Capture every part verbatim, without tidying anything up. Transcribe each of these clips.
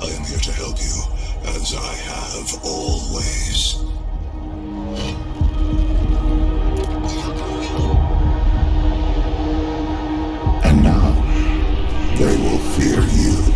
I am here to help you, as I have always. And now, they will fear you.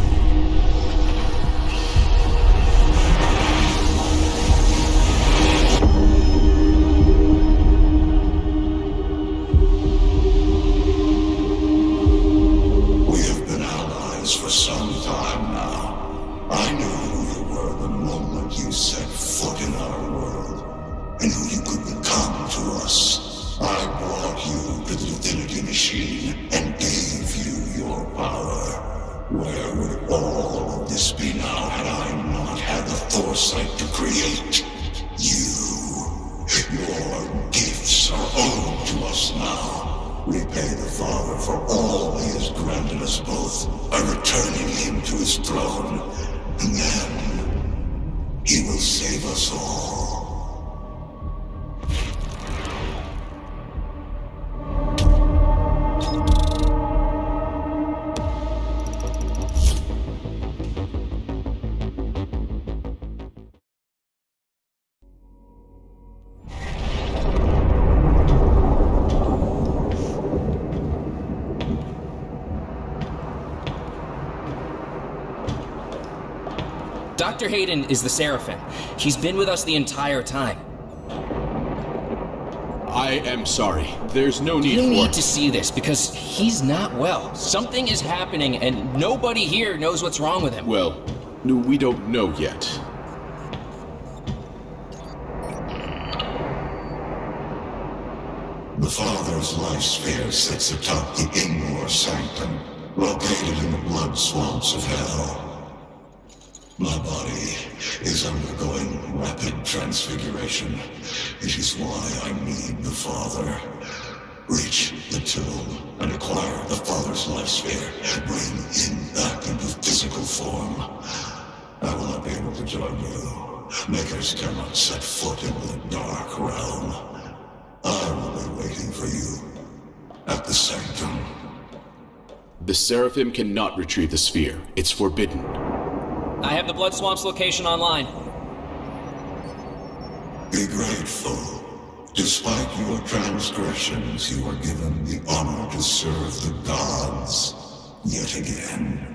We have been allies for some time now. I knew who you were the moment you set foot in our world, and who you could become to us. I brought you to the Divinity Machine and gave you your power. Where would all of this be now had I not had the foresight to create you? Your gifts are owed to us now. Repay the Father for all he has granted us both by returning him to his throne, and then he will save us all. Doctor Hayden is the Seraphim. He's been with us the entire time. I am sorry. There's no need You for... need to see this, because he's not well. Something is happening, and nobody here knows what's wrong with him. Well, no, we don't know yet. The Father's life sphere sits atop the Ingmor Sanctum, located in the blood swamps of hell. My body is undergoing rapid transfiguration. It is why I need the Father. Reach the tomb and acquire the Father's life sphere. Bring him back into physical form. I will not be able to join you. Makers cannot set foot into the dark realm. I will be waiting for you at the Sanctum. The Seraphim cannot retrieve the sphere. It's forbidden. I have the Blood Swamp's location online. Be grateful. Despite your transgressions, you are given the honor to serve the gods yet again.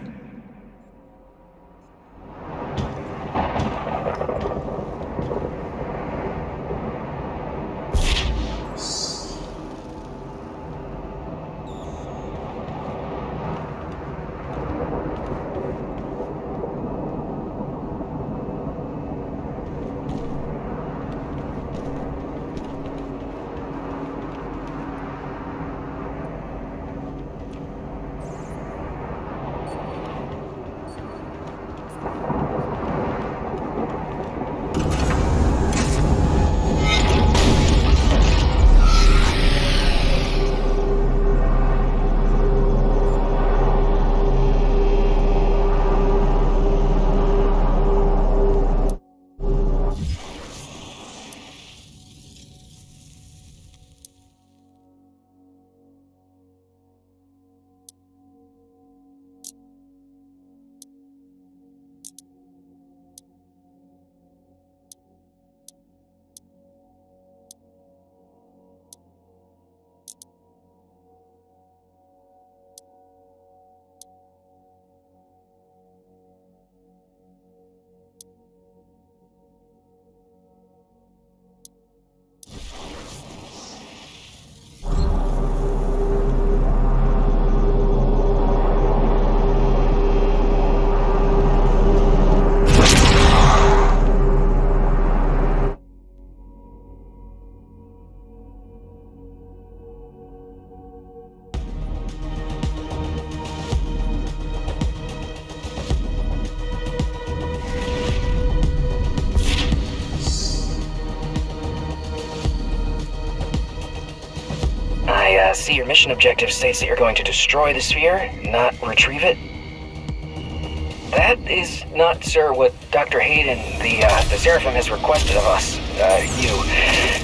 I uh, see your mission objective states that you're going to destroy the sphere, not retrieve it. That is not, sir, what Doctor Hayden, the, uh, the Seraphim, has requested of us. Uh, you.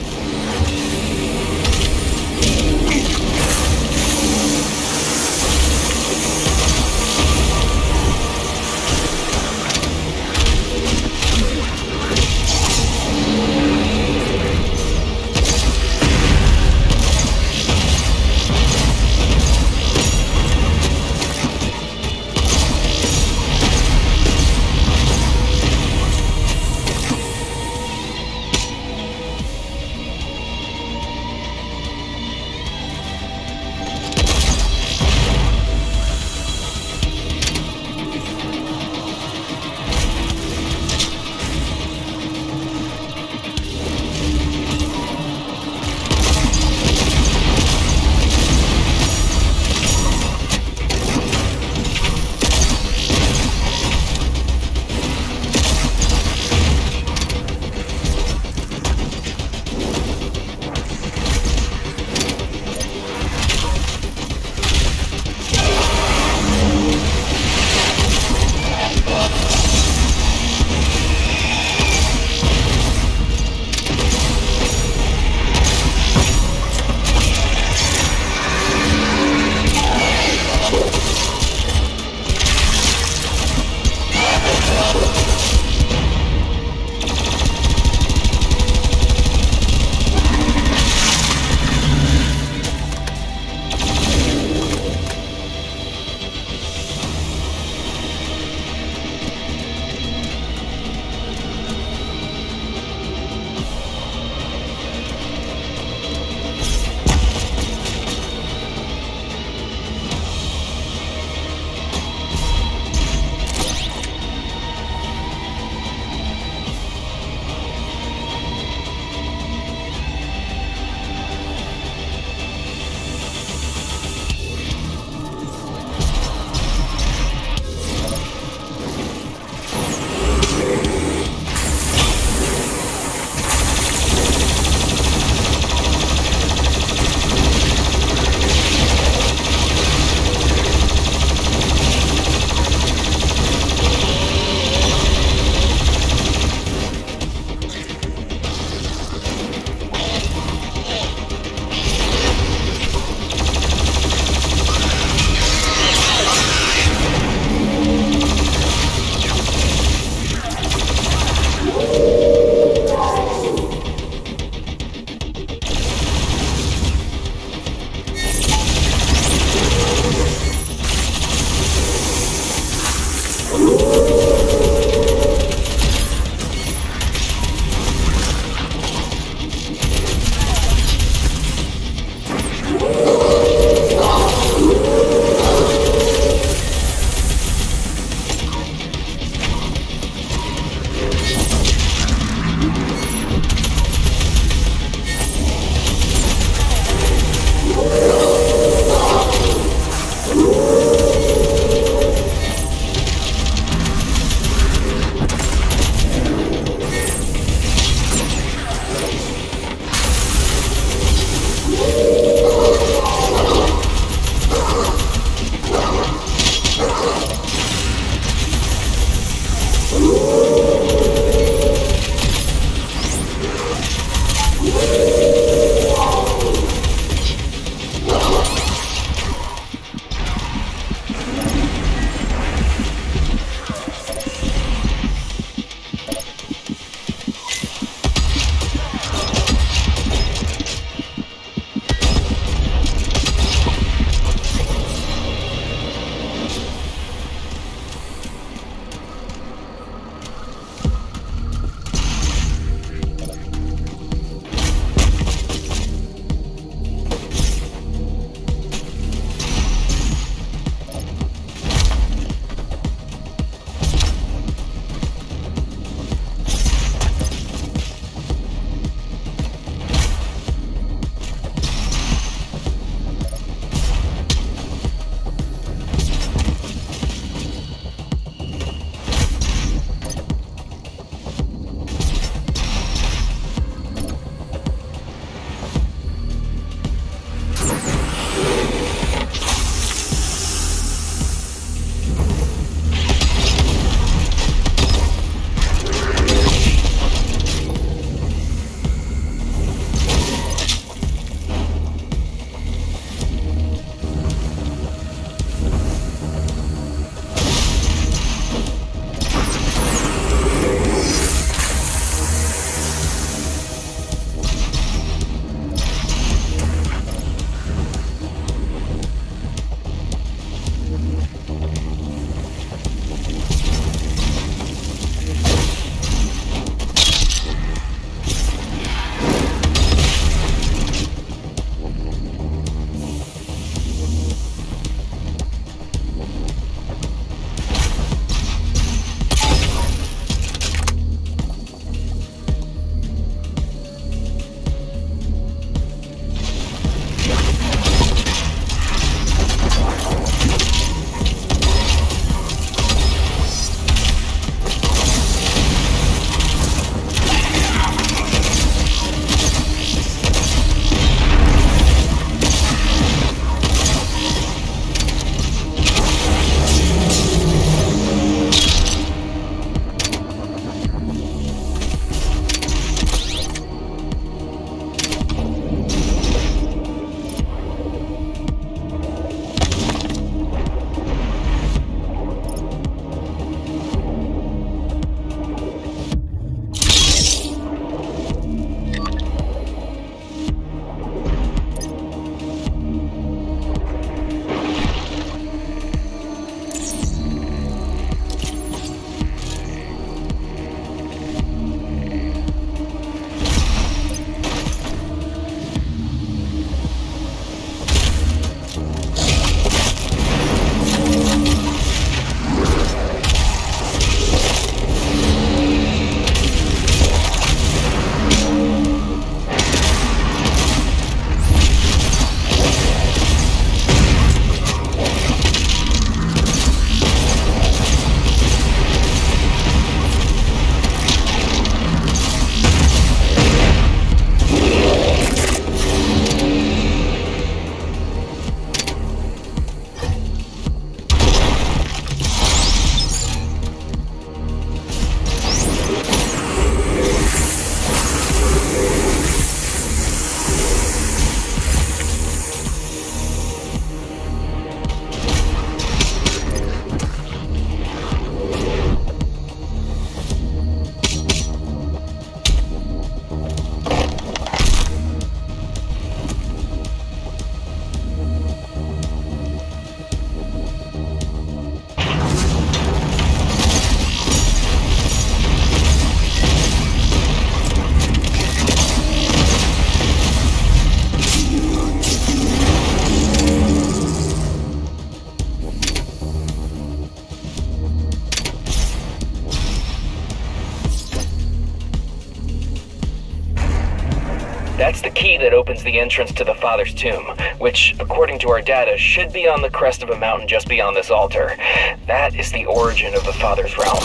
That's the key that opens the entrance to the Father's tomb, which, according to our data, should be on the crest of a mountain just beyond this altar. That is the origin of the Father's realm.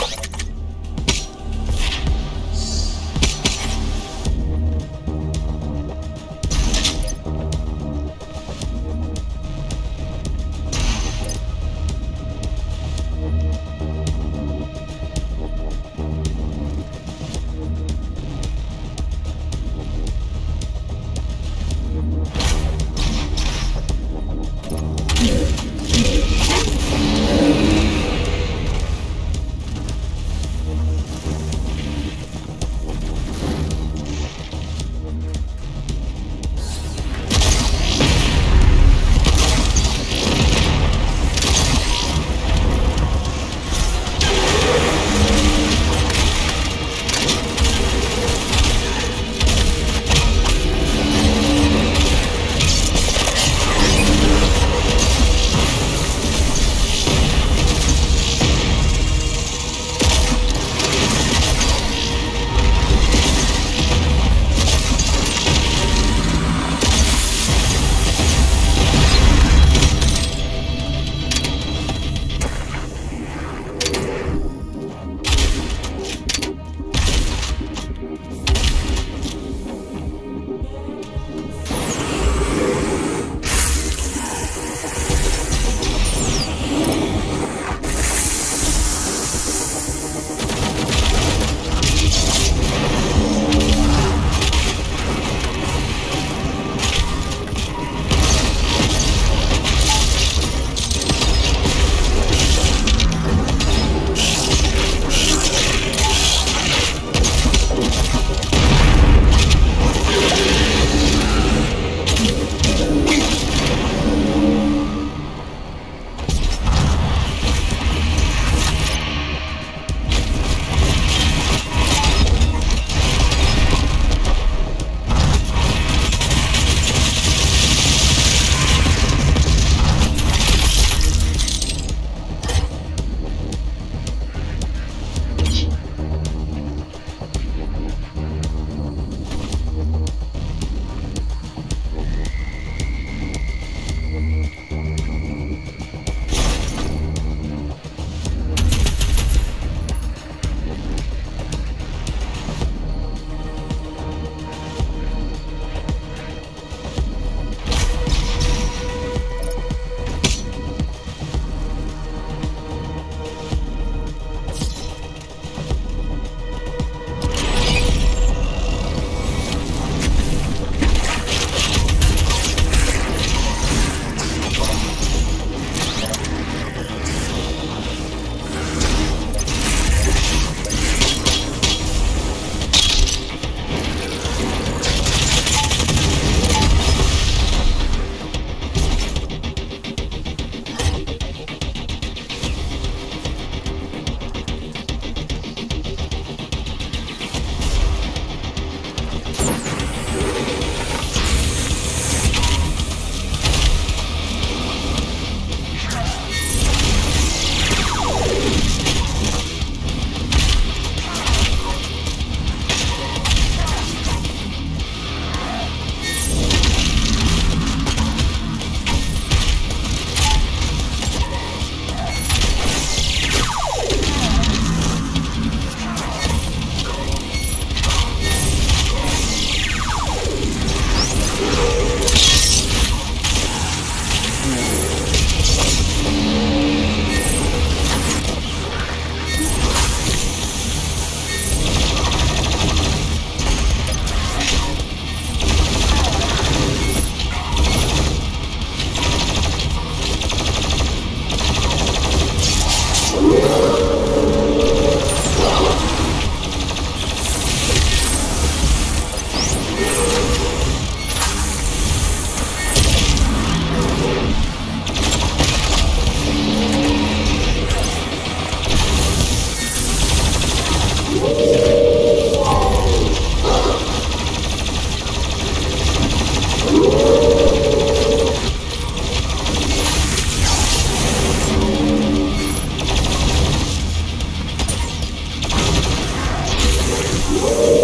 Thank you.